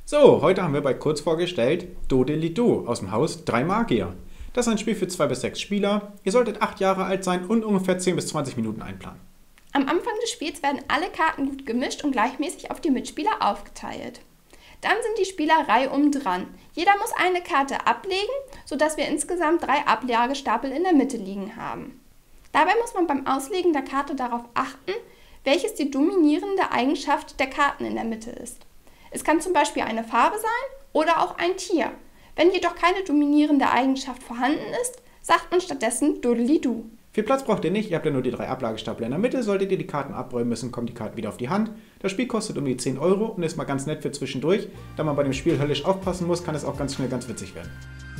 So, heute haben wir bei Kurz vorgestellt Dodelido aus dem Haus 3 Magier. Das ist ein Spiel für 2 bis 6 Spieler. Ihr solltet 8 Jahre alt sein und ungefähr 10 bis 20 Minuten einplanen. Am Anfang des Spiels werden alle Karten gut gemischt und gleichmäßig auf die Mitspieler aufgeteilt. Dann sind die Spieler reihum dran. Jeder muss eine Karte ablegen, sodass wir insgesamt 3 Ablagestapel in der Mitte liegen haben. Dabei muss man beim Auslegen der Karte darauf achten, welches die dominierende Eigenschaft der Karten in der Mitte ist. Es kann zum Beispiel eine Farbe sein oder auch ein Tier. Wenn jedoch keine dominierende Eigenschaft vorhanden ist, sagt man stattdessen Dodelidu. Viel Platz braucht ihr nicht, ihr habt ja nur die 3 Ablagestapel in der Mitte. Solltet ihr die Karten abräumen müssen, kommen die Karten wieder auf die Hand. Das Spiel kostet um die 10 Euro und ist mal ganz nett für zwischendurch. Da man bei dem Spiel höllisch aufpassen muss, kann es auch ganz schnell ganz witzig werden.